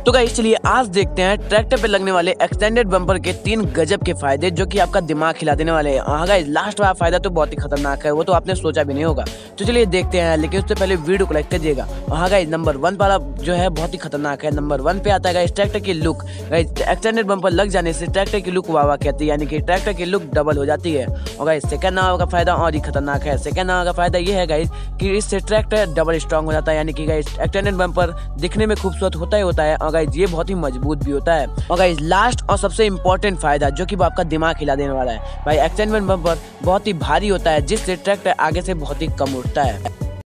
तो गाइस चलिए आज देखते हैं ट्रैक्टर पे लगने वाले एक्सटेंडेड बम्पर के 3 गजब के फायदे जो कि आपका दिमाग हिला देने वाले हैं। हाँ गाइस, लास्ट वाला फायदा तो बहुत ही खतरनाक है, वो तो आपने सोचा भी नहीं होगा। तो चलिए देखते हैं, लेकिन उससे पहले वीडियो को लाइक करिएगा। हाँ गाइस, नंबर 1 वाला जो है बहुत ही खतरनाक है। नंबर 1 पे आता है गाइस ट्रैक्टर की लुक। गाइस एक्सटेंडेड बम्पर लग जाने से ट्रैक्टर की लुक वाह कहती है, यानी कि ट्रैक्टर की लुक डबल हो जाती है। और गाइस सेकंड नंबर का फायदा और ही खतरनाक है। सेकंड नंबर का फायदा ये है गाइस कि इससे ट्रैक्टर डबल स्ट्रॉन्ग हो जाता है, यानी कि गाइस एक्सटेंडेड बम्पर दिखने में खूबसूरत होता ही होता है और गाइस ये बहुत ही मजबूत भी होता है। और गाइस लास्ट और सबसे इम्पोर्टेंट फायदा जो कि आपका दिमाग हिला देने वाला है, भाई एक्सटेंडेड बम्पर बहुत ही भारी होता है जिससे ट्रैक्टर आगे से बहुत ही कम उठता है।